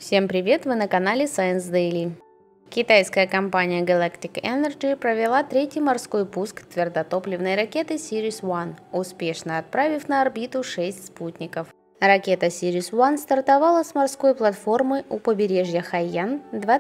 Всем привет! Вы на канале Science Daily. Китайская компания Galactic Energy провела третий морской пуск твердотопливной ракеты Series One, успешно отправив на орбиту 6 спутников. Ракета Series One стартовала с морской платформы у побережья Хайян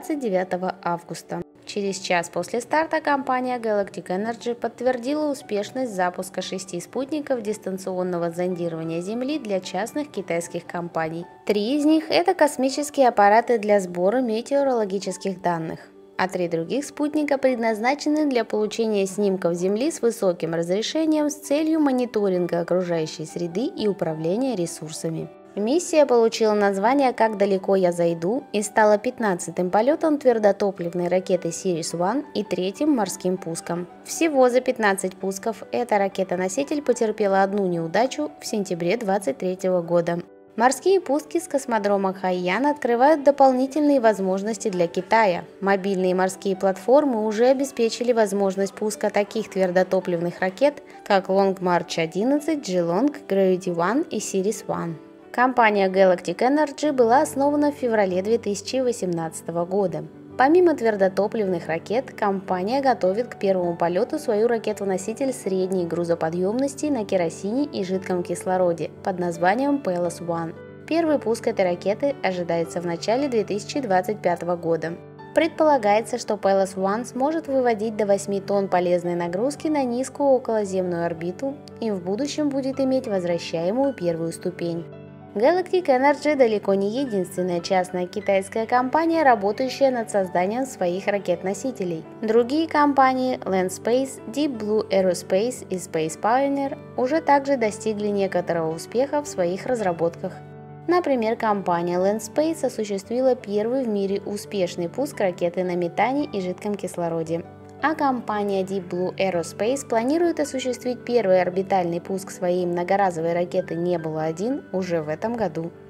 29 августа. Через час после старта компания Galactic Energy подтвердила успешность запуска 6 спутников дистанционного зондирования Земли для частных китайских компаний. 3 из них – это космические аппараты для сбора метеорологических данных, а 3 других спутника предназначены для получения снимков Земли с высоким разрешением с целью мониторинга окружающей среды и управления ресурсами. Миссия получила название «Как далеко я зайду» и стала 15-м полетом твердотопливной ракеты Series One и 3-м морским пуском. Всего за 15 пусков эта ракета-носитель потерпела одну неудачу в сентябре 2023 года. Морские пуски с космодрома Хайян открывают дополнительные возможности для Китая. Мобильные морские платформы уже обеспечили возможность пуска таких твердотопливных ракет, как Long March 11, Geelong, Gravity One и Series One. Компания Galactic Energy была основана в феврале 2018 года. Помимо твердотопливных ракет, компания готовит к первому полету свою ракету-носитель средней грузоподъемности на керосине и жидком кислороде под названием Pallas One. Первый пуск этой ракеты ожидается в начале 2025 года. Предполагается, что Pallas One сможет выводить до 8 тонн полезной нагрузки на низкую околоземную орбиту и в будущем будет иметь возвращаемую первую ступень. Galactic Energy далеко не единственная частная китайская компания, работающая над созданием своих ракет-носителей. Другие компании Land Space, Deep Blue Aerospace и Space Pioneer уже также достигли некоторого успеха в своих разработках. Например, компания Land Space осуществила первый в мире успешный пуск ракеты на метане и жидком кислороде. А компания Deep Blue Aerospace планирует осуществить первый орбитальный пуск своей многоразовой ракеты Nebula-1 уже в этом году.